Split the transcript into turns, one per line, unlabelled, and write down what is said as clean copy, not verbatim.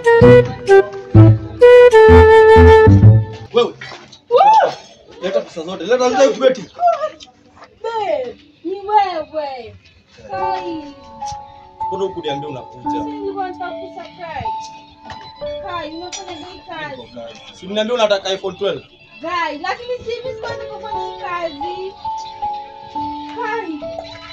Wewe. Leta pesa zote. Leta nje kubeti.
Babe, ni wewe. Kai.
Mbona ukuniambia unakuja?
Nilikuwa nataka kusurprise. Kai, unafanya nini kazi?
Si uniambia unataka iPhone 12.
Guy, lakini si mimi sikuanza kufanya kazi. Kai.